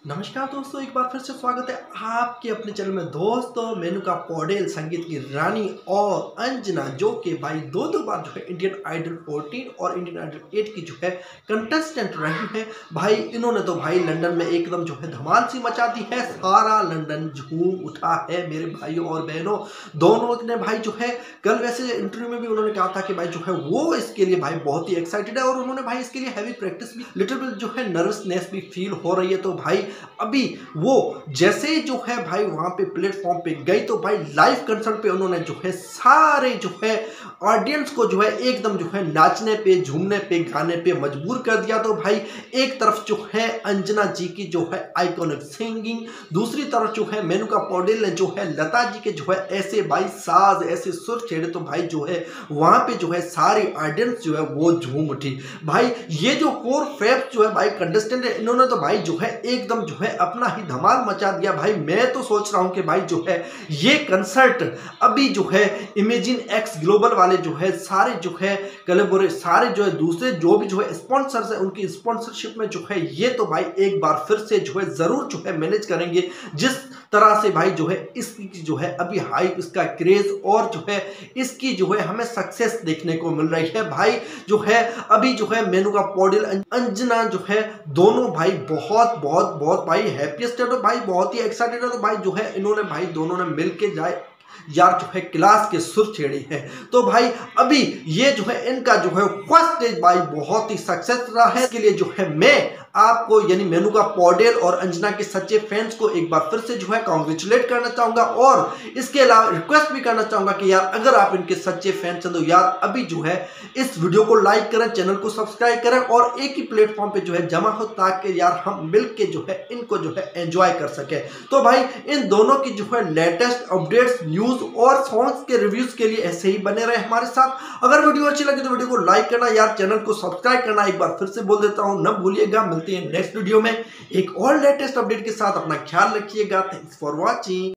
नमस्कार दोस्तों, एक बार फिर से स्वागत है आपके अपने चैनल में। दोस्तों मेनका पौडेल संगीत की रानी और अंजना जो कि भाई दो बार जो है इंडियन आइडल 14 और इंडियन आइडल 8 की जो है कंटेस्टेंट रही है। भाई इन्होंने तो भाई लंदन में एकदम जो है धमाल सी मचा दी है, सारा लंदन झूम उठा है मेरे भाइयों और बहनों। दोनों ने भाई जो है कल वैसे इंटरव्यू में भी उन्होंने कहा था कि भाई जो है वो इसके लिए भाई बहुत ही एक्साइटेड है और उन्होंने भाई इसके लिए हैवी प्रैक्टिस भी, लिटिल बिट जो है नर्वसनेस भी फील हो रही है। तो भाई अभी वो जैसे ही जो है भाई वहां पे प्लेटफॉर्म पे गई तो भाई लाइव कंसर्ट पे उन्होंने जो है सारे जो है ऑडियंस को जो है एकदम जो है नाचने पे, झूमने पे, गाने पे मजबूर कर दिया। तो भाई एक तरफ जो है अंजना जी की जो है आइकॉनिक सिंगिंग, दूसरी तरफ जो है मेनका पौडेल ने जो है लता जी के जो है ऐसे भाई साज, ऐसे सुर छेड़े। तो भाई जो है वहां पे जो है सारी ऑडियंस जो है वो झूम उठी। भाई ये जो 4 फेब जो है भाई कंटेस्टेंट है, इन्होंने तो भाई जो है एकदम जो है अपना ही धमाल मचा दिया। भाई मैं तो सोच रहा हूं कि भाई जो है ये कंसर्ट अभी जो है इमेजिन एक्स ग्लोबल वाले जो है सारे जो है कलेबोरे सारे जो है दूसरे जो भी जो है स्पॉन्सर्स है उनकी स्पॉन्सरशिप में जो है ये तो भाई एक बार फिर से जो है जरूर जो है मैनेज करेंगे। जिस तरह से भाई जो है इसकी जो है अभी हाइप, इसका क्रेज और जो है इसकी जो है हमें सक्सेस देखने को मिल रही है। भाई जो है अभी जो है मेनका पौडेल अंजना जो है दोनों भाई बहुत बहुत बहुत भाई हैप्पीएस्ट है। तो भाई बहुत ही एक्साइटेड है। तो भाई जो है इन्होंने भाई दोनों ने मिलके जाए यार जो है क्लास के सुर छेड़े हैं। तो भाई अभी ये जो है इनका जो है फर्स्ट स्टेज भाई बहुत ही सक्सेस रहा है। इसके लिए जो है मैं आपको यानी मेनका पौडेल और अंजना के सच्चे फैंस को एक बार फिर से जो है कांग्रेचुलेट करना चाहूंगा और इसके अलावा रिक्वेस्ट भी करना चाहूंगा कि यार अगर आप इनके सच्चे फैंस हैं तो यार अभी जो है इस वीडियो को लाइक करें, चैनल को सब्सक्राइब करें और एक ही प्लेटफॉर्म पे जो है जमा हो ताकि यार हम मिलके जो है इनको जो है एंजॉय कर सके। तो भाई इन दोनों की जो है लेटेस्ट अपडेट्स, न्यूज और सॉन्ग्स के रिव्यूज के लिए ऐसे ही बने रहे हमारे साथ। अगर वीडियो अच्छी लगी तो वीडियो को लाइक करना, यार चैनल को सब्सक्राइब करना एक बार फिर से बोल देता हूं, न भूलिएगा। मिलते हैं नेक्स्ट वीडियो में एक और लेटेस्ट अपडेट के साथ। अपना ख्याल रखिएगा। Thanks for watching.